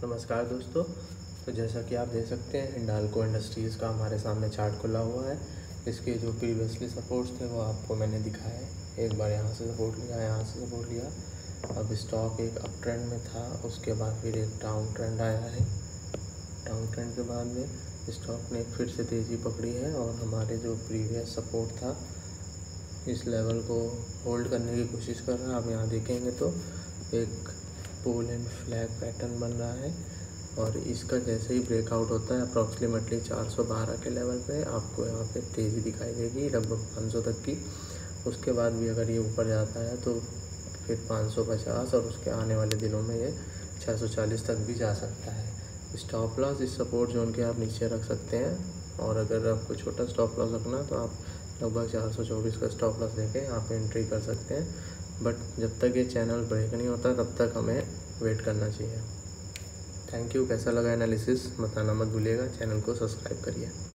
नमस्कार दोस्तों। तो जैसा कि आप देख सकते हैं हिंडाल्को इंडस्ट्रीज़ का हमारे सामने चार्ट खुला हुआ है। इसके जो प्रीवियसली सपोर्ट्स थे वो आपको मैंने दिखाया है। एक बार यहाँ से सपोर्ट लिया, यहाँ से सपोर्ट लिया। अब स्टॉक एक अप ट्रेंड में था, उसके बाद फिर एक डाउन ट्रेंड आया है। डाउन ट्रेंड के बाद में स्टॉक ने फिर से तेज़ी पकड़ी है और हमारे जो प्रीवियस सपोर्ट था इस लेवल को होल्ड करने की कोशिश कर रहा है। आप यहाँ देखेंगे तो एक पोल एंड फ्लैग पैटर्न बन रहा है और इसका जैसे ही ब्रेकआउट होता है अप्रॉक्सीमेटली 412 के लेवल पे आपको यहाँ पे तेज़ी दिखाई देगी लगभग 500 तक की। उसके बाद भी अगर ये ऊपर जाता है तो फिर 550 और उसके आने वाले दिनों में ये 640 तक भी जा सकता है। स्टॉप लॉस इस सपोर्ट जोन के आप नीचे रख सकते हैं और अगर आपको छोटा स्टॉप लॉस रखना तो आप लगभग 424 का स्टॉप लॉस लेके यहाँ पे एंट्री कर सकते हैं। बट जब तक ये चैनल ब्रेक नहीं होता तब तक हमें वेट करना चाहिए। Thank you. कैसा लगा एनालिसिस बताना मत भूलिएगा। चैनल को सब्सक्राइब करिए।